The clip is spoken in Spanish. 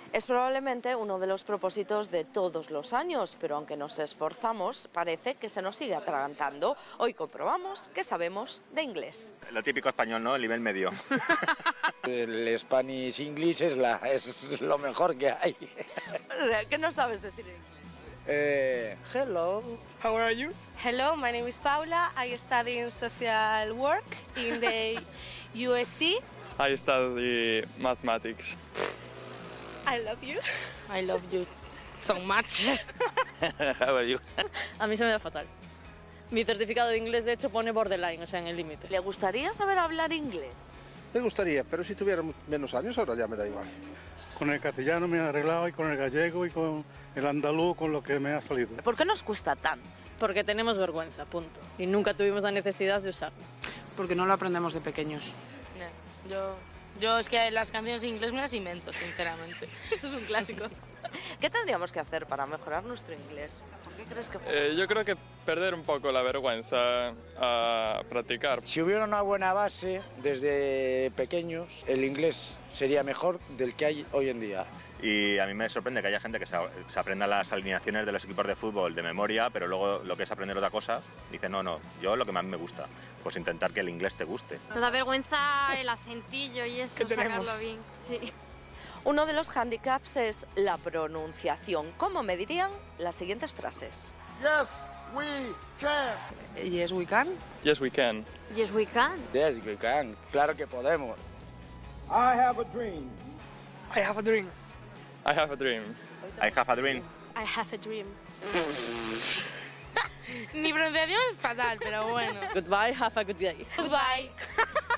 Es probablemente uno de los propósitos de todos los años, pero aunque nos esforzamos, parece que se nos sigue atragantando. Hoy comprobamos que sabemos de inglés. Lo típico español, ¿no? El nivel medio. El Spanish English es lo mejor que hay. ¿Qué no sabes decir en inglés? Hello, how are you? Hello, my name is Paula. I study in social work in the USC. I study mathematics. I love you. I love you so much. How are you? A mí se me da fatal. Mi certificado de inglés, de hecho, pone borderline, o sea, en el límite. ¿Le gustaría saber hablar inglés? Me gustaría, pero si tuviera menos años ahora ya me da igual. Con el castellano me he arreglado y con el gallego y con el andaluz con lo que me ha salido. ¿Por qué nos cuesta tanto? Porque tenemos vergüenza, punto. Y nunca tuvimos la necesidad de usarlo. Porque no lo aprendemos de pequeños. Yo es que las canciones en inglés me las invento, sinceramente. Eso es un clásico. ¿Qué tendríamos que hacer para mejorar nuestro inglés? ¿Por qué crees que Yo creo que perder un poco la vergüenza a practicar. Si hubiera una buena base desde pequeños, el inglés sería mejor del que hay hoy en día. Y a mí me sorprende que haya gente que se aprenda las alineaciones de los equipos de fútbol de memoria, pero luego lo que es aprender otra cosa, dice no, yo lo que más me gusta, pues intentar que el inglés te guste. Nos da vergüenza el acentillo y eso, sacarlo bien. Sí. Uno de los hándicaps es la pronunciación. ¿Cómo me dirían las siguientes frases? Yes, we can. Yes, we can. Yes, we can. Yes, we can. Yes, we can. Claro que podemos. I have a dream. I have a dream. I have a dream. I have a dream. I have a dream. Mi pronunciación es fatal, pero bueno. Goodbye, have a good day. Goodbye.